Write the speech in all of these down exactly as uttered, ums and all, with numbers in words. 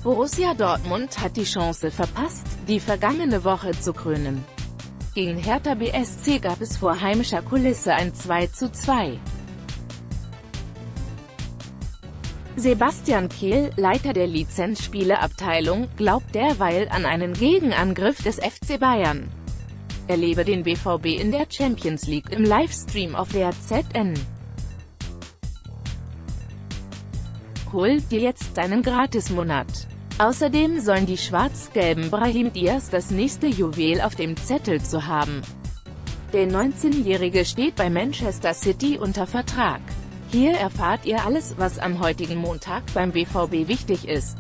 Borussia Dortmund hat die Chance verpasst, die vergangene Woche zu krönen. Gegen Hertha B S C gab es vor heimischer Kulisse ein zwei zu zwei. Sebastian Kehl, Leiter der Lizenzspieleabteilung, glaubt derweil an einen Gegenangriff des F C Bayern. Erlebe den B V B in der Champions League im Livestream auf der Z N. Hol dir jetzt deinen Gratismonat. Außerdem sollen die schwarz-gelben Brahim Diaz das nächste Juwel auf dem Zettel zu haben. Der neunzehnjährige steht bei Manchester City unter Vertrag. Hier erfahrt ihr alles, was am heutigen Montag beim B V B wichtig ist.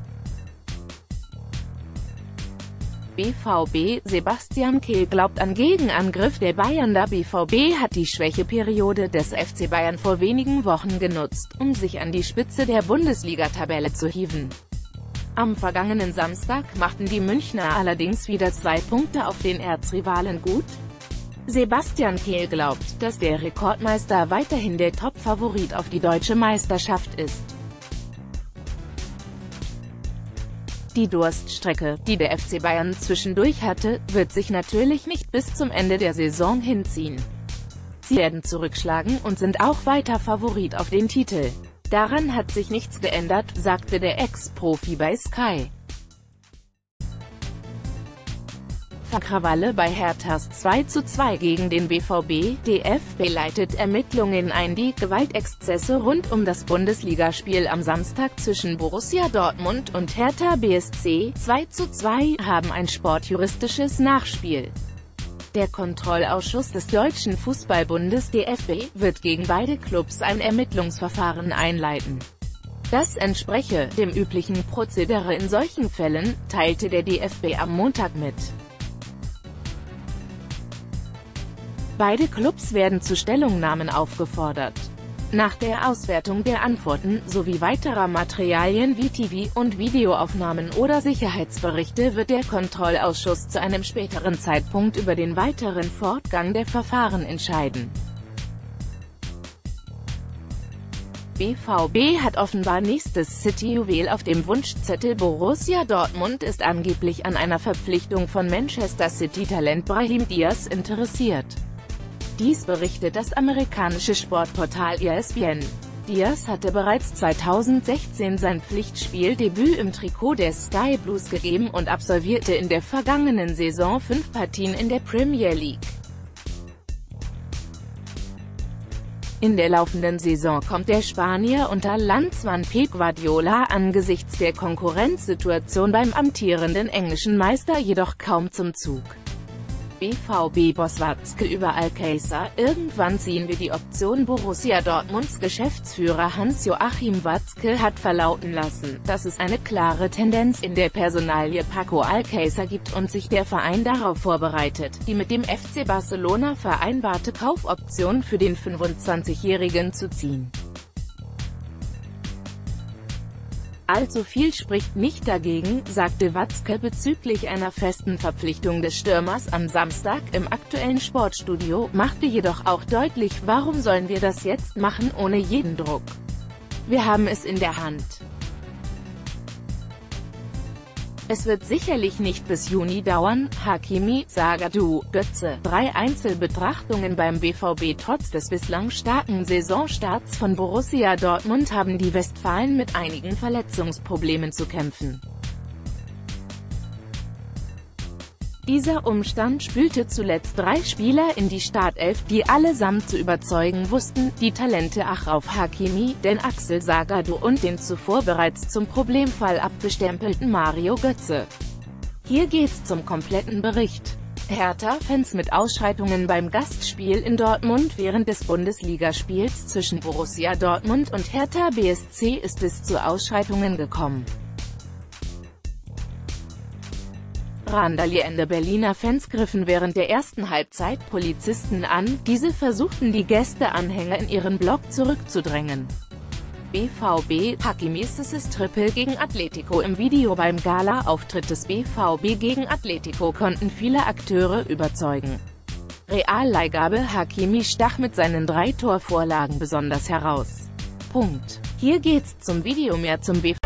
B V B: Sebastian Kehl glaubt an Gegenangriff der Bayern. Der B V B hat die Schwächeperiode des F C Bayern vor wenigen Wochen genutzt, um sich an die Spitze der Bundesliga-Tabelle zu hieven. Am vergangenen Samstag machten die Münchner allerdings wieder zwei Punkte auf den Erzrivalen gut. Sebastian Kehl glaubt, dass der Rekordmeister weiterhin der Top-Favorit auf die deutsche Meisterschaft ist. Die Durststrecke, die der F C Bayern zwischendurch hatte, wird sich natürlich nicht bis zum Ende der Saison hinziehen. Sie werden zurückschlagen und sind auch weiter Favorit auf den Titel. Daran hat sich nichts geändert, sagte der Ex-Profi bei Sky. Krawalle bei Herthas zwei zu zwei gegen den B V B. D F B leitet Ermittlungen ein. Die Gewaltexzesse rund um das Bundesligaspiel am Samstag zwischen Borussia Dortmund und Hertha B S C zwei zu zwei haben ein sportjuristisches Nachspiel. Der Kontrollausschuss des Deutschen Fußballbundes D F B wird gegen beide Clubs ein Ermittlungsverfahren einleiten. Das entspreche dem üblichen Prozedere in solchen Fällen, teilte der D F B am Montag mit. Beide Clubs werden zu Stellungnahmen aufgefordert. Nach der Auswertung der Antworten, sowie weiterer Materialien wie T V- und Videoaufnahmen oder Sicherheitsberichte wird der Kontrollausschuss zu einem späteren Zeitpunkt über den weiteren Fortgang der Verfahren entscheiden. B V B hat offenbar nächstes City-Juwel auf dem Wunschzettel. Borussia Dortmund ist angeblich an einer Verpflichtung von Manchester City-Talent Brahim Diaz interessiert. Dies berichtet das amerikanische Sportportal E S P N. Diaz hatte bereits zweitausendsechzehn sein Pflichtspieldebüt im Trikot der Sky Blues gegeben und absolvierte in der vergangenen Saison fünf Partien in der Premier League. In der laufenden Saison kommt der Spanier unter Landsmann Pep Guardiola angesichts der Konkurrenzsituation beim amtierenden englischen Meister jedoch kaum zum Zug. B V B-Boss Watzke über Alcácer: Irgendwann ziehen wir die Option. Borussia Dortmunds Geschäftsführer Hans-Joachim Watzke hat verlauten lassen, dass es eine klare Tendenz in der Personalie Paco Alcácer gibt und sich der Verein darauf vorbereitet, die mit dem F C Barcelona vereinbarte Kaufoption für den fünfundzwanzigjährigen zu ziehen. Allzu viel spricht nicht dagegen, sagte Watzke bezüglich einer festen Verpflichtung des Stürmers am Samstag im aktuellen Sportstudio, machte jedoch auch deutlich, warum sollen wir das jetzt machen ohne jeden Druck? Wir haben es in der Hand. Es wird sicherlich nicht bis Juni dauern. Hakimi, Zagadou, Götze. Drei Einzelbetrachtungen beim B V B. Trotz des bislang starken Saisonstarts von Borussia Dortmund haben die Westfalen mit einigen Verletzungsproblemen zu kämpfen. Dieser Umstand spülte zuletzt drei Spieler in die Startelf, die allesamt zu überzeugen wussten, die Talente Achraf Hakimi, den Axel Zagadou und den zuvor bereits zum Problemfall abgestempelten Mario Götze. Hier geht's zum kompletten Bericht. Hertha-Fans mit Ausschreitungen beim Gastspiel in Dortmund. Während des Bundesligaspiels zwischen Borussia Dortmund und Hertha B S C ist es zu Ausschreitungen gekommen. Randalierende Berliner Fans griffen während der ersten Halbzeit Polizisten an, diese versuchten die Gästeanhänger in ihren Block zurückzudrängen. B V B: Hakimis Assist-Triple gegen Atletico. Im Video beim Gala-Auftritt des B V B gegen Atletico konnten viele Akteure überzeugen. Realleihgabe: Hakimi stach mit seinen drei Torvorlagen besonders heraus. Punkt. Hier geht's zum Video. Mehr zum B V B.